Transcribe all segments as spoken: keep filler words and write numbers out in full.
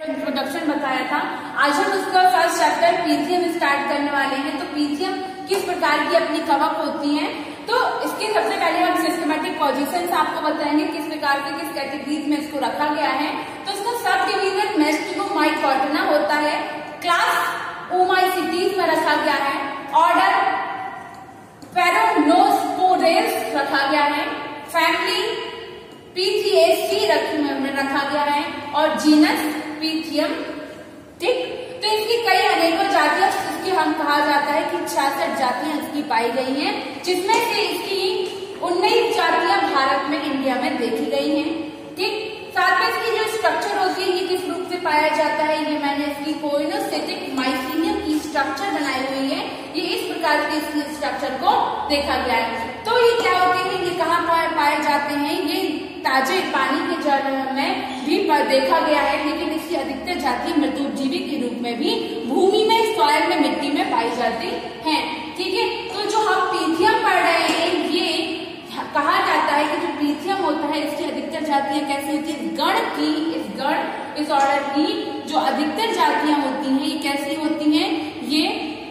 Introduction बताया था। आज हम उसका फर्स्ट चैप्टर पीथियम स्टार्ट करने वाले हैं। तो पीथियम किस प्रकार की अपनी कवक होती हैं, तो इसके सबसे पहले हम सिस्टमेटिक पोजीशंस आपको बताएंगे, किस प्रकार से किस कैटेगरीज में इसको रखा गया है। तो इसका सब डिवीजन मैस्टिगोमाइकोटिना होता है, क्लास ओमाइसिटीज में रखा गया है, ऑर्डर पेरोनोस्पोरेस रखा गया है, फैमिली पीथिएसी रखा गया है और जीनस पीथियम। ठीक, तो इसकी कई अनेकों जातियां, इसकी हम कहा जाता है कि छियासठ जातियां इसकी पाई गई हैं, जिसमें से इसकी उन्नीस जातियां भारत में इंडिया में देखी गई हैं। ठीक, साथ में इसकी जो स्ट्रक्चर होती है ये किस रूप से पाया जाता है, ये मैंने इसकी कोइनोसिटिक माइसीनियम की स्ट्रक्चर बनाई हुई है। ये इस प्रकार के इसकी स्ट्रक्चर को देखा गया है। तो ये क्या होते हैं, ये कहाँ पाए जाते हैं, ये ताजे पानी के जल में भी देखा गया है, लेकिन इसकी अधिकतर जाति मृतोपजीवी के रूप में भी भूमि में, सॉइल में, मिट्टी में पाई जाती हैं। ठीक है, तो जो हम पीथियम पढ़ रहे हैं, ये कहा जाता है कि जो पीथियम होता है इसकी अधिकतर जातियां कैसी होती है, गण की, इस गण इस ऑर्डर की जो अधिकतर जातियां होती हैं ये कैसी होती हैं, ये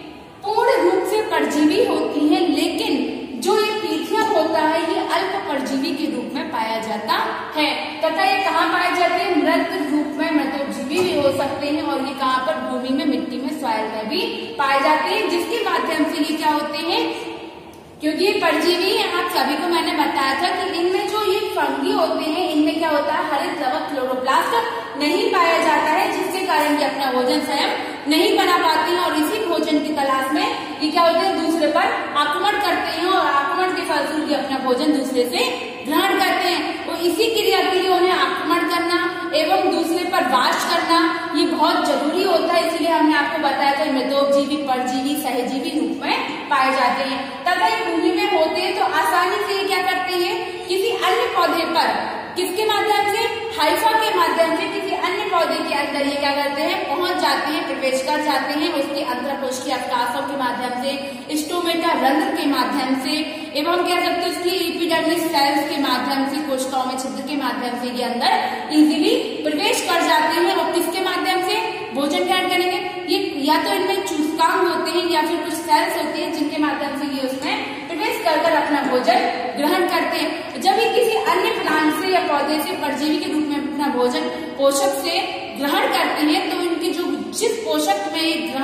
पूर्ण रूप से परजीवी होती हैं, लेकिन जो ये पीथियम होता है ये अल्प परजीवी के रूप में पाया जाता है तथा ये कहाँ पाए जाते हैं, मृत रूप में, मृतोपजीवी भी हो सकते हैं और ये कहाँ पर, भूमि में, मिट्टी में, सॉइल में भी पाए जाते हैं, जिसके माध्यम से ये क्या होते हैं, क्योंकि ये परजीवी है, आप सभी को मैंने बताया था कि इनमें जो ये फंगी होते हैं इनमें क्या होता है, हरित द्रवक क्लोरोप्लास्ट नहीं पाया जाता है, जिसके कारण ये अपना भोजन स्वयं नहीं बना पाते हैं और इसी भोजन की तलाश में ये क्या होते हैं, दूसरे पर आक्रमण करते हैं और आक्रमण के फलस्वरूप ये अपना भोजन दूसरे से ग्रहण करते हैं। तो इसी क्रिया के लिए उन्हें आक्रमण करना एवं दूसरे पर वास करना ये बहुत जरूरी होता है, इसीलिए हमने आपको बताया था मृतोपजीवी, परजीवी, सहजीवी रूप में पाए जाते हैं तथा ये भूमि में होते हैं। तो आसानी से ये क्या करते हैं, किसी अन्य पौधे पर, किसके माध्यम से, हाइफा के माध्यम से किसी अन्य पौधे के अंदर ये क्या करते हैं, पहुंच जाते हैं, प्रवेश कर जाते हैं, उसके अंतरकोश के अवकाशों के माध्यम से, स्टोमेटा रंध्र के माध्यम से एवं क्या करते हैं उसकी एपिडर्मिस सेल्स के माध्यम से, कोशिकाओं में छिद्र के माध्यम से ये अंदर इजीली प्रवेश कर जाते हैं और किसके माध्यम से, भोजन ग्रहण करेंगे। ये या तो इनमें चूस्कांग होते हैं या फिर कुछ सेल्स होती है जिनके माध्यम से ये उसमें प्रवेश कर कर अपना भोजन ग्रहण करते हैं। जब ये किसी अन्य प्लांट से या पौधे से परजीवी के रूप में अपना भोजन पोषक से ग्रहण करते हैं तो इनके जो जिस पोषक में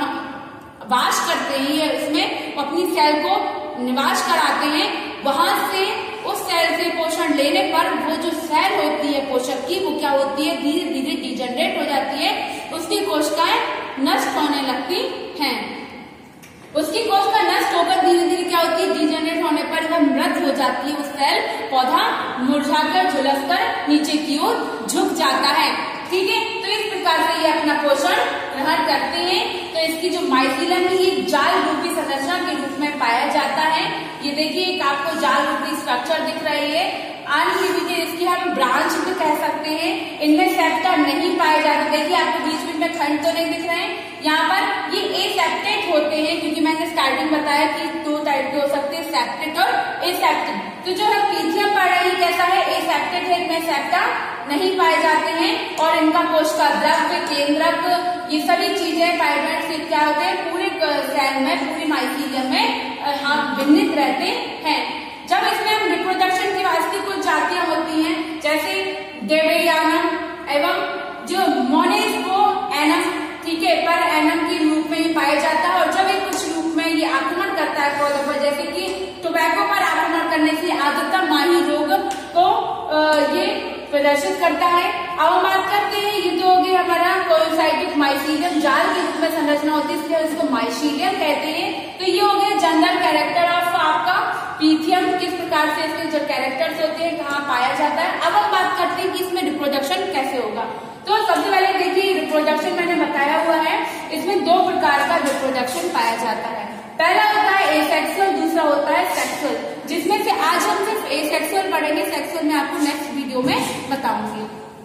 वास करते हैं ये उसमें अपनी सेल को निवास कराते हैं, वहां से उस सेल से पोषण लेने पर वो जो सेल होती है पोषक की वो क्या होती है, धीरे धीरे डिजनरेट हो जाती है, उसकी कोशिकाएं नष्ट होने लगती हैं। उसकी कोशिका नष्ट होकर धीरे धीरे क्या होती है, डिजनरेट होने पर वह मृत हो जाती है, उस सेल पौधा मुरझाकर झुलसकर नीचे की ओर झुक जाता है। ठीक है, तो इस प्रकार से ये अपना पोषण ग्रहण करते हैं। तो इसकी जो माइसीलम है ये जाल रूपी संरचना के रूप में पाया जाता है। ये देखिए एक आपको जाल रूपी स्ट्रक्चर दिख रही है, आनंद इसकी हम ब्रांच भी कह सकते हैं। इनमें सेप्टा नहीं पाए जाते, देखिए आपको बीच बीच में खंड तो नहीं दिख रहे हैं, यहाँ पर ये एसेप्टेट होते हैं, क्योंकि मैंने स्टार्टिंग बताया कि दो टाइप के हो सकते हैं, सेप्टेट और एसेप्टेट। तो जो हम पीथियम पढ़ रहे हैं कैसा है, एसेप्टेट है, इनमें सेप्टा नहीं पाए जाते हैं और इनका कोशिका द्रव्य, केंद्रक, ये सभी चीजें पाइपेट से क्या होते हैं, पूरे सेल में, पूरी माइसीलियम में हम विन्नित रहते हैं। जब इसमें हम रिप्रोडक्शन के वास्ते कुछ जातियां होती हैं जैसे डेवियानम एवं जो मोनेस्को एनम, ठीक है, पर एनम के रूप में ये पाया जाता है और जब ये कुछ रूप में ये आक्रमण करता है पौधों पर, जैसे कि टोबैको पर आक्रमण करने से आर्द्रता माही रोग को ये प्रदर्शित करता है। अब हम बात करते हैं, ये तो हो गया हमारा कोइनोसाइटिक माइसीलियम, जाल के रूप में संरचना होती है इसलिए इसको माइसीलियम कहते हैं। तो ये हो गया जनरल कैरेक्टर ऑफ आपका पीथियम, किस प्रकार से इसके जो कैरेक्टर्स होते हैं, कहाँ पाया जाता है। अब हम बात करते हैं कि इसमें रिप्रोडक्शन कैसे होगा। तो सबसे पहले देखिए रिप्रोडक्शन मैंने बताया हुआ है, इसमें दो प्रकार का रिप्रोडक्शन पाया जाता है। पहला होता है एसेक्सुअल, दूसरा होता है सेक्सुअल, जिसमें से आज हम सिर्फ एसेक्सुअल पढ़ेंगे, सेक्सुअल में आपको नेक्स्ट वीडियो में बताऊंगी।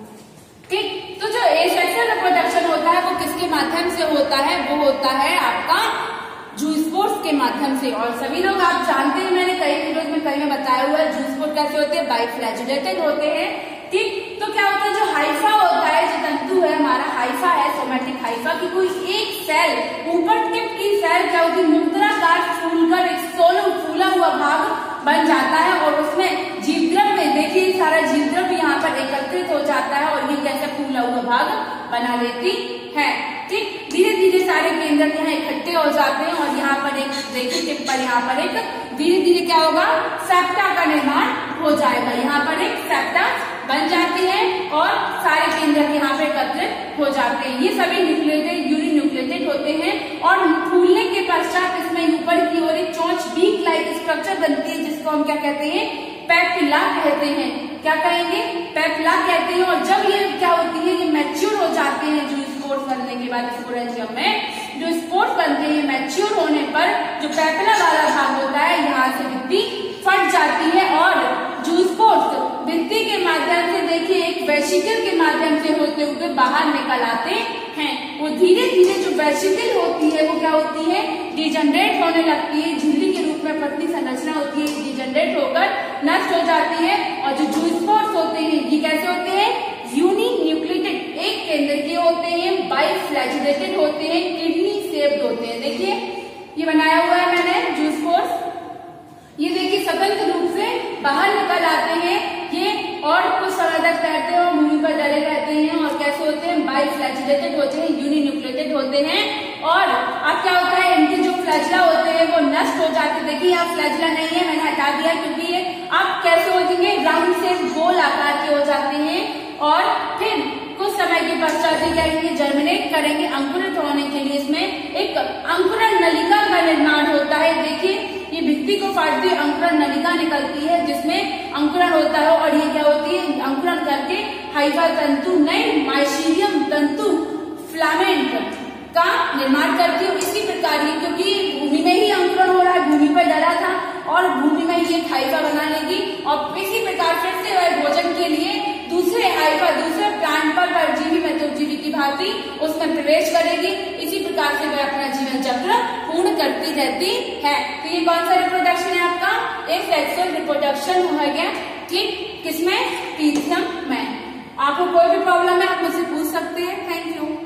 ठीक, तो जो एसेक्सुअल रिप्रोडक्शन होता है वो किसके माध्यम से होता है, वो होता है आपका जूस्पोर्स के माध्यम से। और सभी लोग आप जानते हैं, मैंने कई वीडियोज में कई में बताया हुआ है, जूस्पोर्स कैसे होते हैं, बाइफ्लैजिलेटेड होते हैं। ठीक, तो क्या होता है, जो हाइफा होता है, जो तंतु है हमारा हाइफा है, सोमैटिक हाइफा की कोई एक सेल, ऊपर टिप की सेल क्या होती है, मुद्राकार फूलकर एक सोलो फूला हुआ भाग बन जाता है और उसमें जीवद्रव में देखिए सारा जीवद्रव यहाँ पर एकत्रित हो जाता है और ये कैसे फूला हुआ भाग बना लेती है। ठीक, धीरे धीरे सारे केंद्र यहाँ इकट्ठे हो जाते हैं और यहाँ पर एक देखिए टिप पर यहाँ पर एक धीरे धीरे क्या होगा, सेप्टा का निर्माण हो जाएगा। यहाँ पर एक सेप्टा बन जाती है और सारे केंद्र यहाँ पे एकत्रित हो जाते हैं। ये सभी न्यूक्लिएटेड यूरी न्यूक्लिएटेड होते हैं और फूलने के पश्चात इसमें ऊपर की ओर एक चोंच बीक लाइक स्ट्रक्चर बनती है जिसको हम क्या कहते हैं, पेपिला कहते हैं। क्या कहेंगे, पेपिला कहते हैं। और जब ये क्या होती है, ये मैच्योर हो जाते हैं, जो स्पोर्स बनने के बाद स्पोरेंजियम में जो स्पोर्स बनते हैं, मैच्योर होने पर जो पेपिला वाला भाग होता है यहाँ से भित्ति फट जाती है और जो स्पोर्स भित्ति के माध्यम से देखिए एक वेसिकल के माध्यम से होते हुए बाहर निकल आते हैं। वो धीरे धीरे जो वेसिकल होती है वो क्या होती है, डिजनरेट होने लगती है, झिल्ली के रूप में पतली संरचना होती है, डिजनरेट होकर नष्ट हो जाती है। और जो जूस्पोर्स होते हैं ये कैसे होते हैं, यूनी न्यूक्लिएटेड, एक केंद्र के होते हैं, बाइफ्लैजिलेटेड होते हैं, किडनी शेप्ड होते हैं। देखिए ये बनाया हुआ है मैंने जूस्पोर्स, ये देखिए स्वतंत्र रूप से बाहर निकल आते हैं ये और कुछ समय तक रहते हैं और भूमि पर डरे रहते हैं और कैसे होते हैं, बाइफ्लैजिलेटेड होते हैं, यूनी न्यूक्लिएटेड होते हैं। और अब क्या होता है, इनके जो फ्लैजिला होते हैं वो नष्ट हो जाते हैं। देखिए यहाँ फ्लैजिला नहीं है, मैंने हटा दिया क्योंकि ये अब कैसे हो जाएंगे, राउंड से गोल आकार के हो जाते हैं और फिर कुछ समय के पश्चात क्या करेंगे, जर्मिनेट करेंगे। अंकुरित होने के लिए इसमें एक अंकुरण नलिका का निर्माण होता है। देखिए ये भित्ति को फाड़ती हुई अंकुरण नलिका निकलती है जिसमें अंकुरण होता है और ये क्या होती है, अंकुरण करके हाइफा तंतु नए माइसीलियम तंतु फिलामेंट का निर्माण करती है। इसी प्रकार ये क्योंकि भूमि में ही अंकुरण हो रहा है, भूमि पर डरा था और भूमि में ही एक हाइफा बना लेगी और इसी प्रकार फिर से वह भोजन के लिए दूसरे हाइफा दूसरे प्लांट पर परजीवी में तो जीवी की भांति उसमें प्रवेश करेगी। इसी प्रकार से वह अपना जीवन चक्र पूर्ण करती रहती है। तो ये कौन सा रिप्रोडक्शन है आपका, एक सेक्सुअल रिप्रोडक्शन हो गया। ठीक, किसमें, पीथियम में। आपको कोई भी प्रॉब्लम है आप मुझसे पूछ सकते हैं। Thank you.